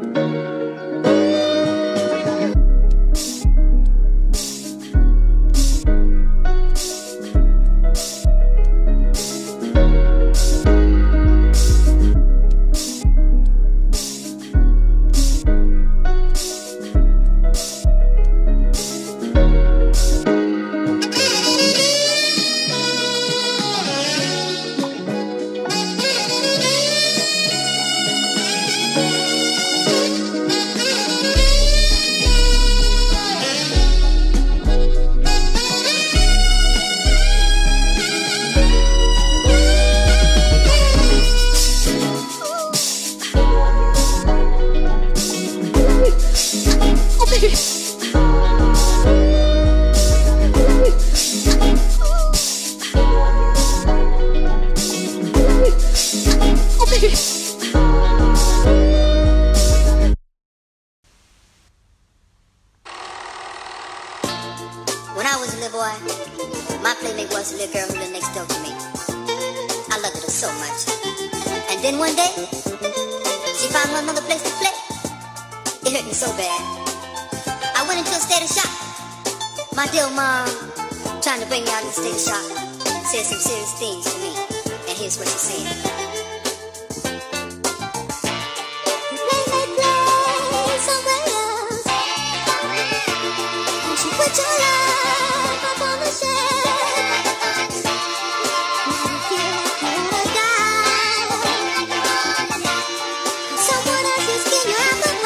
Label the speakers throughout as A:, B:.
A: When I was a little boy, my playmate was a little girl who lived next door to me. I loved her so much. And then one day, she found another place to play. It hurt me so bad. I went into a state of shock. My dear mom, trying to bring me out of the state of shock, said some serious things to me. And here's what she said. Put your life up on the shelf. You gotta die. Someone else's skin, you're out the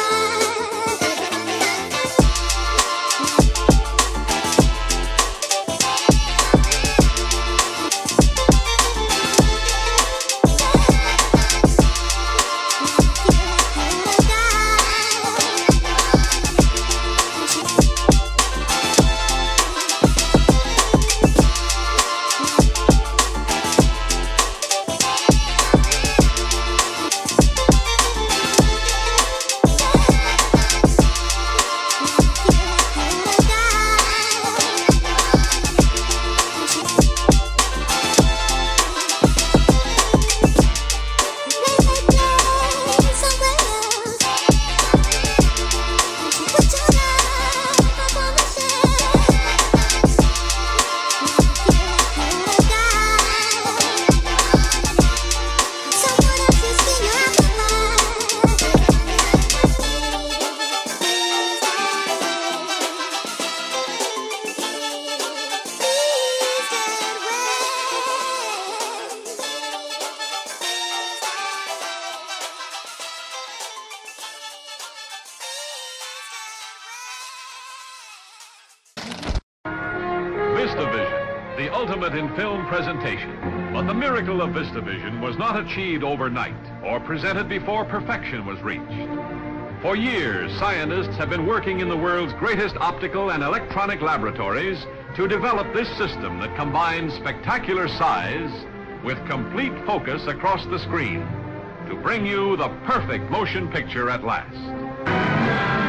B: VistaVision, the ultimate in film presentation. But the miracle of VistaVision was not achieved overnight or presented before perfection was reached. For years, scientists have been working in the world's greatest optical and electronic laboratories to develop this system that combines spectacular size with complete focus across the screen to bring you the perfect motion picture at last.